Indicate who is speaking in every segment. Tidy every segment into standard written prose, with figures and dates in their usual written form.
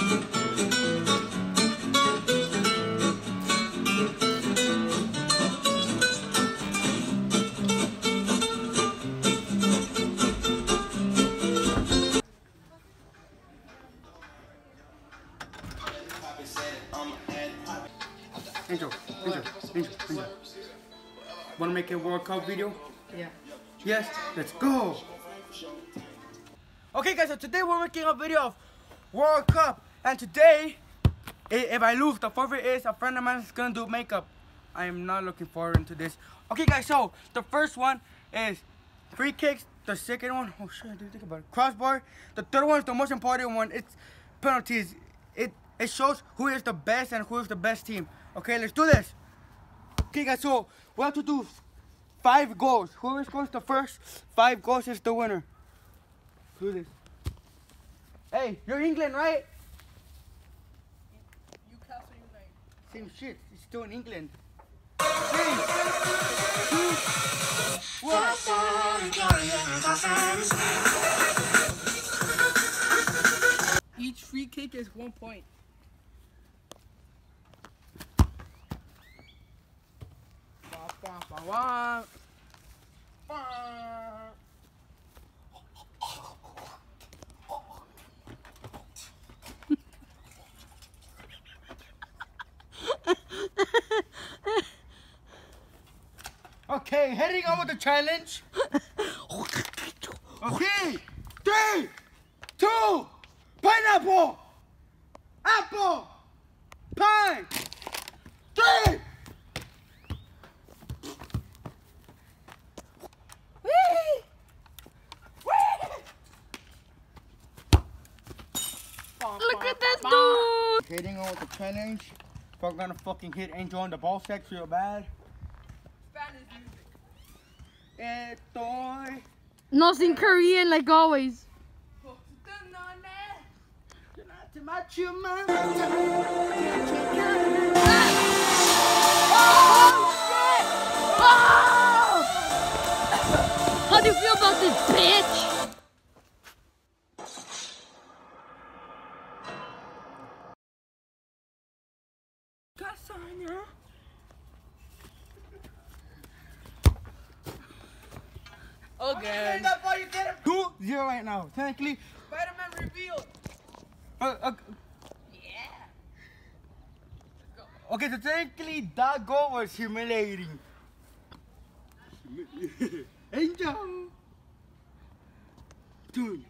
Speaker 1: Angel. Wanna make a World Cup video?
Speaker 2: Yeah.
Speaker 1: Yes? Let's go! Okay guys, so today we're making a video of World Cup. And today, if I lose, the forfeit is a friend of mine is gonna do makeup. I am not looking forward to this. Okay guys, so the first one is free kicks. The second one, oh shit, I didn't think about it. Crossbar. The third one is the most important one. It's penalties. It shows who is the best and who is the best team. Okay, let's do this. Okay guys, so we have to do 5 goals. Whoever scores the first 5 goals is the winner. Do this. Hey, you're England, right?
Speaker 2: Newcastle United.
Speaker 1: Same shit. It's still in England. 3, 2, 1.
Speaker 2: Each free kick is 1 point.
Speaker 1: Okay, heading on with the challenge. Okay, 3, 2, pineapple, apple, pine, 3.
Speaker 2: Look at this dude!
Speaker 1: Heading on with the challenge. If I'm gonna fucking hit Angel on the ball sack real bad.
Speaker 2: Spanish music.
Speaker 1: Estoy.
Speaker 3: Nothing Korean like always. How do you feel about this, bitch?
Speaker 2: Again.
Speaker 1: 2-0 right now. Technically.
Speaker 2: Spider-Man revealed.
Speaker 1: Yeah. Okay, so technically that goal was humiliating. Angel. Dude.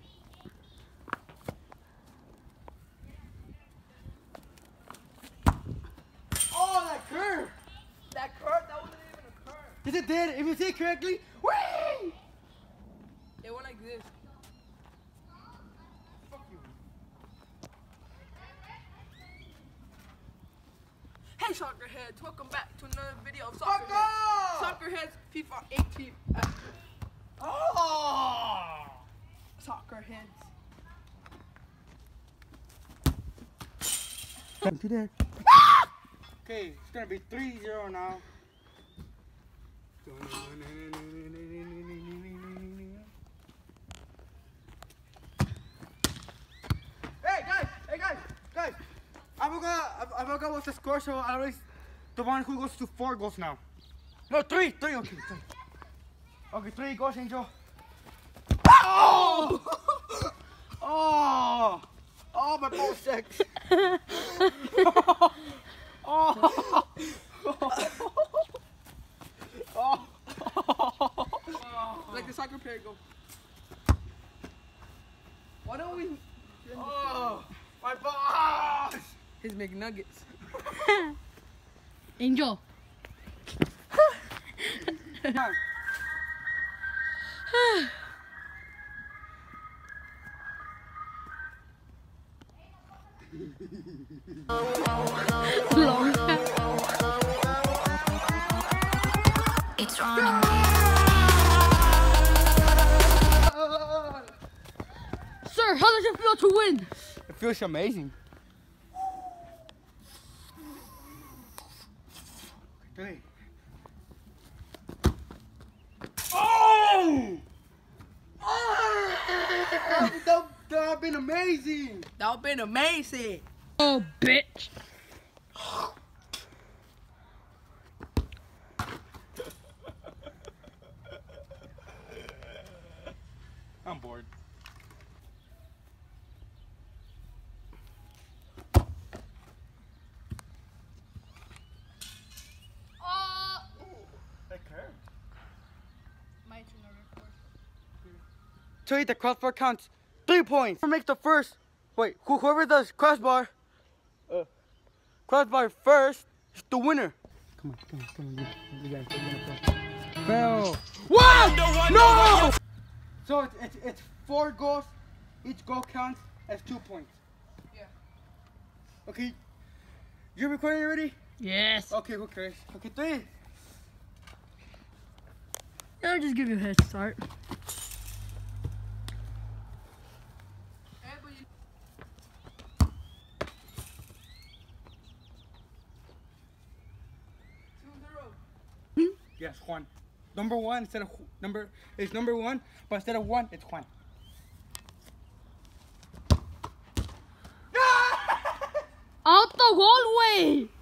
Speaker 1: Oh, that curve.
Speaker 2: That curve, that wasn't even a curve.
Speaker 1: Yes, it did. If you see it correctly. Whee!
Speaker 2: It went like this.
Speaker 1: Fuck you.
Speaker 2: Hey soccer heads, welcome back to another video of
Speaker 1: Fuck
Speaker 2: Soccer Heads.
Speaker 1: off!
Speaker 2: Soccer Heads FIFA 18.
Speaker 1: Oh!
Speaker 2: Soccer Heads.
Speaker 1: To there. Okay, it's gonna be 3-0 now. Hey guys! I forgot what's the score, so I always the one who goes to 4 goals now. No, 3, okay, 3. Okay, 3 goals, Angel. Oh! Oh! Oh, my ball sex. Oh!
Speaker 2: Like the soccer player go. Why don't we?
Speaker 1: Oh! My balls!
Speaker 2: His McNuggets.
Speaker 3: Angel. Long.
Speaker 4: It's running.
Speaker 3: Sir, how does it feel to win?
Speaker 1: It feels amazing. 3. Oh! Oh! That would have been amazing.
Speaker 2: That would've been amazing.
Speaker 3: Oh, bitch.
Speaker 1: I'm bored. That curved.
Speaker 3: My turn to record.
Speaker 1: So the crossbar counts 3 points. Whoever makes the first, whoever does crossbar first is the winner. Come on, you guys, Fail. What? No! So it's 4 goals. Each goal counts as 2 points.
Speaker 2: Yeah.
Speaker 1: Okay. You're recording already?
Speaker 3: Yes.
Speaker 1: Okay, who cares? Okay, 3.
Speaker 3: I'll just give you a head start.
Speaker 1: Yes, Juan. Number 1 instead of number is number 1, but instead of 1, it's Juan.
Speaker 3: Out the hallway!